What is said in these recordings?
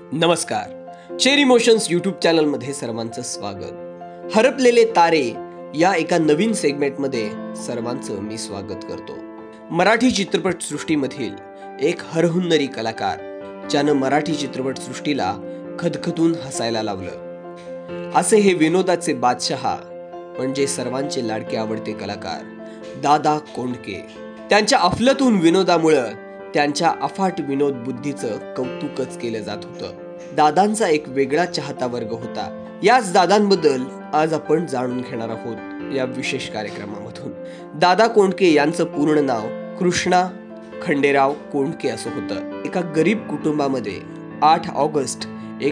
नमस्कार. Chair emotions YouTube चॅनलमध्ये सर्वांचं स्वागत. हरपलेले तारे या एका नवीन सेगमेंटमध्ये सर्वांचं मी स्वागत करतो. मराठी चित्रपट सृष्टीमधील एक हरहुन्नरी कलाकार ज्यानं मराठी चित्रपट सृष्टीला खदखदून हसायला लावलं, असे हे विनोदाचे बादशहा म्हणजे सर्वांचे लाडके आवडते कलाकार दादा कोंडके. त्यांच्या अफलातून विनोदामुळं त्यांच्या अफाट विनोद बुद्धीचं कौतुकच केलं जात होतं. दादांचा एक वेगळा चाहता वर्ग होता. याच दादांबद्दल आज आपण जाणून घेणार आहोत या विशेष कार्यक्रमामधून. दादा कोंडके यांचं पूर्ण नाव कृष्णा खंडेराव कोंडके असं होतं. एका गरीब कुटुंबामध्ये 8 ऑगस्ट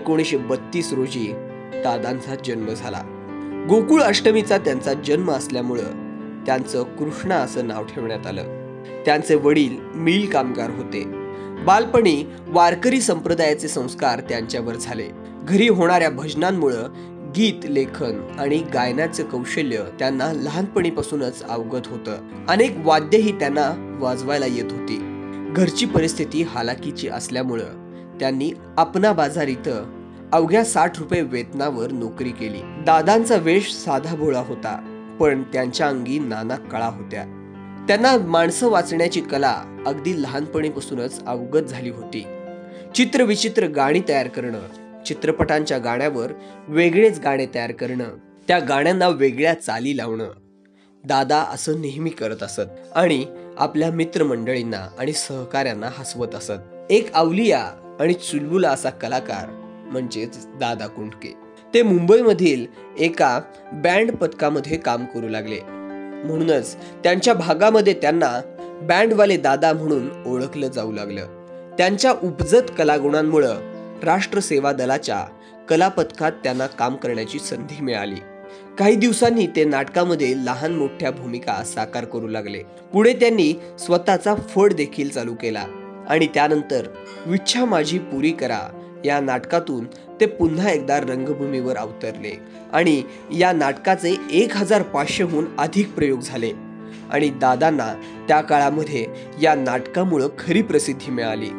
1932 रोजी दादांचा जन्म झाला. गोकुळ अष्टमीचा त्यांचा जन्म असल्यामुळं त्यांचं कृष्णा असं नाव ठेवण्यात आलं. त्यांचे वडील मिल कामगार होते. बालपणी वारकरी संप्रदायाचे संस्कार त्यांच्यावर झाले. घरी होणाऱ्या भजनांमुळं गीत लेखन आणि गायनाचे कौशल्य त्यांना लहानपणीपासूनच अवगत होतं. अनेक वाद्यही त्यांना वाजवायला येत होती. घरची परिस्थिती हालाकीची असल्यामुळं त्यांनी अपना बाजार इथं अवघ्या 60 रुपये वेतनावर नोकरी केली. दादांचा वेश साधा भोळा होता, पण त्यांच्या अंगी नाना कळा होत्या. त्यांना माणसं वाचण्याची कला अगदी लहानपणीपासूनच अवगत झाली होती. चित्रविचित्र गाणी तयार करणं, चित्रपटांच्या गाण्यावर वेगळेच गाणे तयार करणं, त्या गाण्यांना वेगळ्या चाली लावणं दादा असं नेहमी करत असत आणि आपल्या मित्रमंडळींना आणि सहकाऱ्यांना हसवत असत. एक अवलिया आणि चुलबुला असा कलाकार म्हणजेच दादा कोंडके. ते मुंबईमधील एका बँड पथकामध्ये काम करू लागले. म्हणूनच त्यांच्या भागामध्ये त्यांना बँडवाले दादा म्हणून ओळखलं जाऊ लागलं. त्यांच्या उपजत कलागुणांमुळं राष्ट्र सेवा दलाच्या कला पथकात त्यांना काम करण्याची संधी मिळाली. काही दिवसांनी ते नाटकामध्ये लहान मोठ्या भूमिका साकार करू लागले. पुढे त्यांनी स्वतःचा फड देखील चालू केला आणि त्यानंतर विच्छा माझी पुरी करा या नाटकातून ते पुन्हा एकदा रंगभूमीवर अवतरले आणि या नाटकाचे 1500हून अधिक प्रयोग झाले आणि दादांना त्या काळामध्ये या नाटकामुळे खरी प्रसिद्धी मिळाली.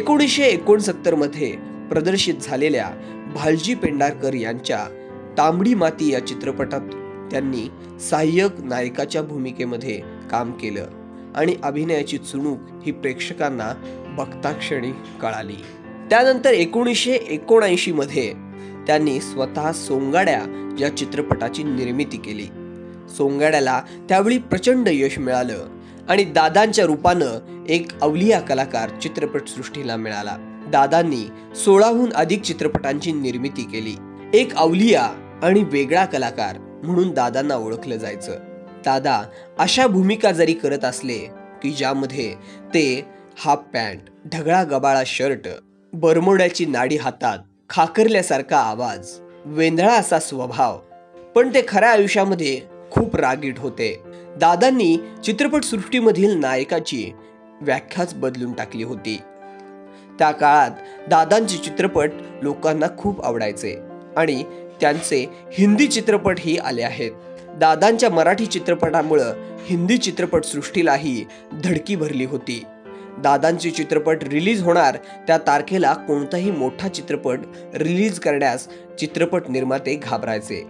1969 मध्ये प्रदर्शित झालेल्या भालजी पेंढारकर यांच्या तांबडी माती या चित्रपटात त्यांनी सहाय्यक नायकाच्या भूमिकेमध्ये काम केलं आणि अभिनयाची चुणूक ही प्रेक्षकांना बघताक्षणी कळाली. त्यानंतर 1979 मध्ये त्यांनी स्वतः सोंगाड्या या चित्रपटाची निर्मिती केली. सोंगाड्याला त्यावेळी प्रचंड यश मिळालं आणि दादांच्या रूपानं एक अवलिया कलाकार चित्रपटसृष्टीला मिळाला. दादांनी 16हून अधिक चित्रपटांची निर्मिती केली. एक अवलिया आणि वेगळा कलाकार म्हणून दादांना ओळखलं जायचं. दादा अशा भूमिका जरी करत असले की ज्यामध्ये ते हाफ पॅन्ट, ढगळा गबाळा शर्ट, बरमोड्याची नाडी हातात, खाकरल्यासारखा आवाज, वेंधळा असा स्वभाव, पण ते खऱ्या आयुष्यामध्ये खूप रागीट होते. दादांनी चित्रपटसृष्टीमधील नायकाची व्याख्याच बदलून टाकली होती. त्या काळात दादांचे चित्रपट लोकांना खूप आवडायचे आणि त्यांचे हिंदी चित्रपटही आले आहेत. दादांच्या मराठी चित्रपटामुळं हिंदी चित्रपटसृष्टीलाही धडकी भरली होती. दादांचे चित्रपट रिलीज होणार त्या तारखेला कोणताही मोठा चित्रपट रिलीज करण्यास चित्रपट निर्माते घाबरायचे.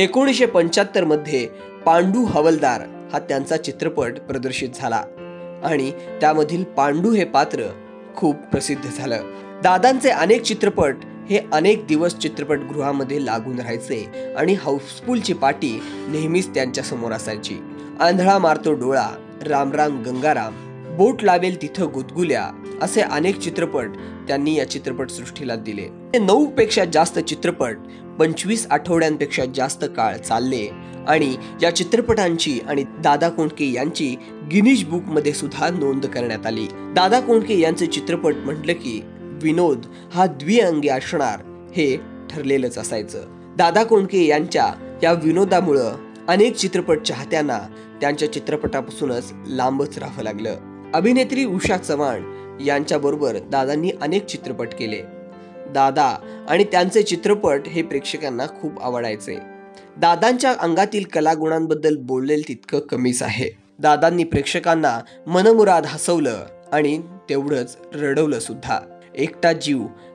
1975 मध्ये पांडू हवलदार हा त्यांचा चित्रपट प्रदर्शित झाला आणि त्यामधील पांडू हे पात्र खूप प्रसिद्ध झालं. दादांचे अनेक चित्रपट हे अनेक दिवस चित्रपटगृहामध्ये लागून राहायचे आणि हाऊसफुलची पाटी नेहमीच त्यांच्या समोर असायची. आंधळा मारतो डोळा, राम राम गंगाराम, बोट लावेल तिथं गुदगुल्या असे अनेक चित्रपट त्यांनी या चित्रपटसृष्टीला दिले. 9 पेक्षा जास्त चित्रपट 25 आठवड्यांपेक्षा जास्त काळ चालले आणि या चित्रपटांची आणि दादा कोंडके यांची गिनीज बुक मध्ये सुद्धा नोंद करण्यात आली. दादा कोंडके यांचे चित्रपट म्हटलं की विनोद हा द्विअंगी असणार हे ठरलेलंच असायचं. दादा कोंडके यांच्या या विनोदामुळं अनेक चित्रपट चाहत्यांना त्यांच्या चित्रपटापासूनच लांबच राहावं लागलं. अभिनेत्री उषा चव्हाण यांच्याबरोबर दादांनी अनेक चित्रपट केले. दादा आणि त्यांचे चित्रपट हे प्रेक्षकांना खूप आवडायचे. दादांच्या अंगातील कलागुणांबद्दल बोललेलं तितकं कमीच आहे. दादांनी प्रेक्षकांना मनमुराद हसवलं आणि तेवढंच रडवलं सुद्धा. एकटा जीव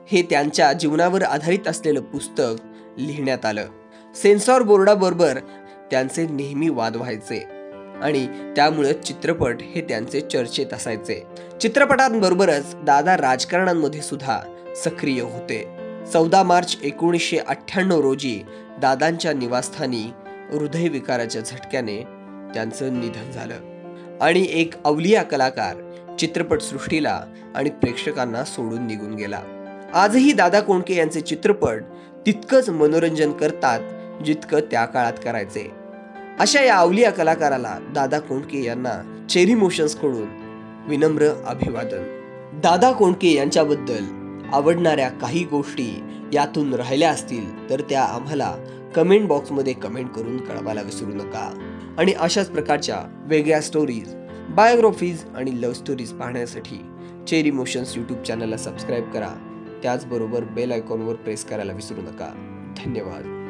हे त्यांच्या जीवनावर आधारित असलेलं पुस्तक लिहिण्यात आलं. सेन्सॉर बोर्डाबरोबर त्यांचे नेहमी वाद व्हायचे आणि त्यामुळे चित्रपट हे त्यांचे चर्चेत असायचे. चित्रपटांबरोबरच दादा राजकारणांमध्ये सुद्धा सक्रिय होते. 14 मार्च 1998 रोजी दादांच्या निवासस्थानी हृदयविकाराच्या झटक्याने त्यांचं निधन झालं आणि एक अवलिया कलाकार चित्रपटसृष्टीला आणि प्रेक्षकांना सोडून निघून गेला. आजही दादा कोंडके यांचे चित्रपट तितकंच मनोरंजन करतात जितकं त्या काळात करायचे. अशा या अवलिया कलाकाराला दादा कोंडके यांना चेरी मोशन्स कडून विनम्र अभिवादन. दादा कोंडके यांच्याबद्दल आवडणाऱ्या काही गोष्टी यातून राहिल्या असतील तर त्या आम्हाला कमेंट बॉक्समध्ये कमेंट करून कळवायला विसरू नका. आणि अशाच प्रकारच्या वेगळ्या स्टोरीज, बायोग्राफीज आणि लव्ह स्टोरीज पाहण्यासाठी चेरी मोशन्स यूट्यूब चॅनलला सबस्क्राईब करा. त्याचबरोबर बेल आयकॉनवर प्रेस करायला विसरू नका. धन्यवाद.